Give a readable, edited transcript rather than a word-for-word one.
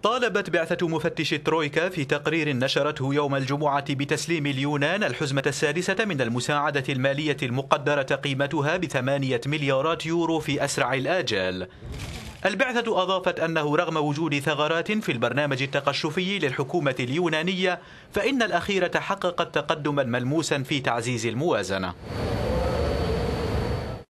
طالبت بعثة مفتش الترويكا في تقرير نشرته يوم الجمعة بتسليم اليونان الحزمة السادسة من المساعدة المالية المقدرة قيمتها ب8 مليارات يورو في أسرع الآجال. البعثة أضافت أنه رغم وجود ثغرات في البرنامج التقشفي للحكومة اليونانية، فإن الأخيرة حققت تقدما ملموسا في تعزيز الموازنة.